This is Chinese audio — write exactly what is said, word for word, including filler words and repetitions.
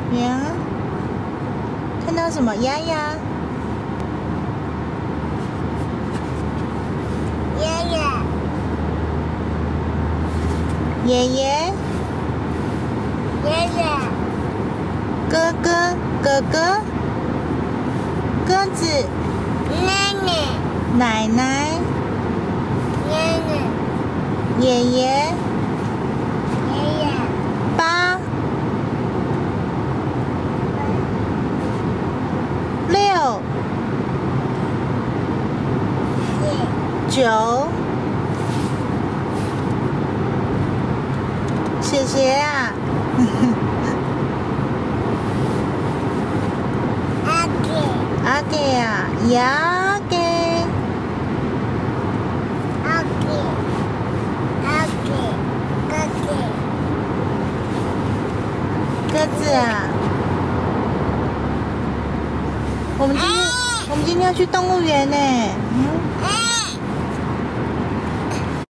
呀，看到什么？丫丫。 爷爷。 爷爷。 爷爷。 哥哥，哥哥。鸽子。 奶奶。 奶奶。 奶奶。 爷爷。 爷爷。 八。六。九。谢谢啊。 阿给。 阿给啊，呀给。 阿给。阿给。哥给。 鸽子啊。我们今天，我们今天要去动物园呢。嗯。